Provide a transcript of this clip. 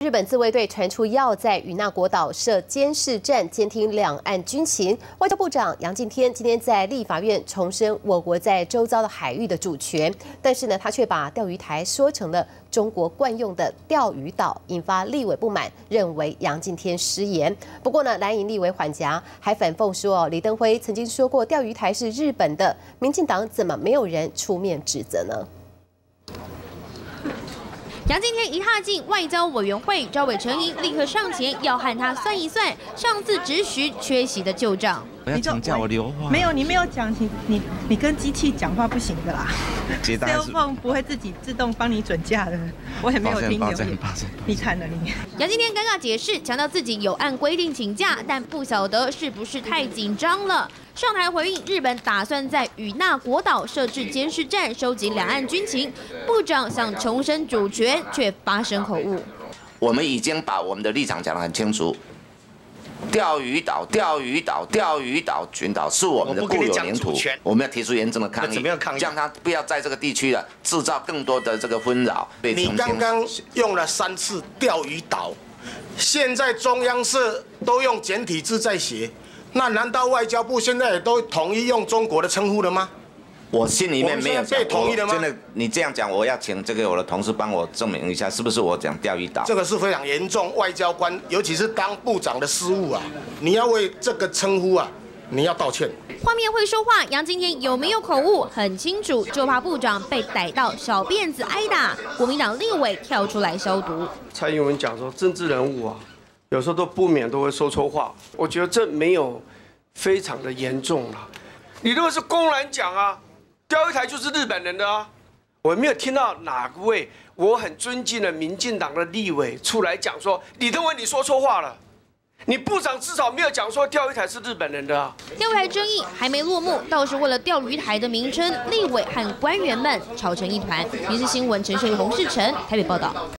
日本自卫队传出要在与那国岛设监视站，监听两岸军情。外交部长杨敬天今天在立法院重申我国在周遭的海域的主权，但是呢，他却把钓鱼台说成了中国惯用的钓鱼岛，引发立委不满，认为杨敬天失言。不过呢，蓝营立委缓颊，还反讽说李登辉曾经说过钓鱼台是日本的，民进党怎么没有人出面指责呢？ 杨敬天一踏进外交委员会，赵伟成营立刻上前要和他算一算上次质询缺席的旧账。 我要请假，我留话。 没有，你没有讲，你跟机器讲话不行的啦。cell phone 不会自己自动帮你准假的，我也没有听留言。你看了你。 杨敬天尴尬解释，强调自己有按规定请假，但不晓得是不是太紧张了。 上台回应，日本打算在与那国岛设置监视站，收集两岸军情。部长想重申主权，却发生口误。 我们已经把我们的立场讲得很清楚。钓鱼岛、钓鱼岛、钓鱼岛群岛是我们的固有领土，我们要提出严正的抗议。怎么样抗议？让他不要在这个地区的制造更多的这个纷扰。 你刚刚用了3次钓鱼岛，现在中央社都用简体字在写。 那难道外交部现在也都统一用中国的称呼了吗？ 我心里面没有被统一了吗？ 真的，你这样讲，我要请这个我的同事帮我证明一下，是不是我讲钓鱼岛？ 这个是非常严重，外交官尤其是当部长的失误啊！你要为这个称呼啊，你要道歉。 画面会说话，杨敬天有没有口误很清楚，就怕部长被逮到小辫子挨打。国民党立委跳出来消毒。 蔡英文讲说，政治人物啊。 有时候都不免都会说错话，我觉得这没有非常的严重了。你如果是公然讲啊，钓鱼台就是日本人的啊，我没有听到哪位我很尊敬的民进党的立委出来讲说，李登辉你说错话了，你部长至少没有讲说钓鱼台是日本人的啊。 钓鱼台争议还没落幕，倒是为了钓鱼台的名称，立委和官员们吵成一团。民视新闻陈胜宏、洪世成台北报道。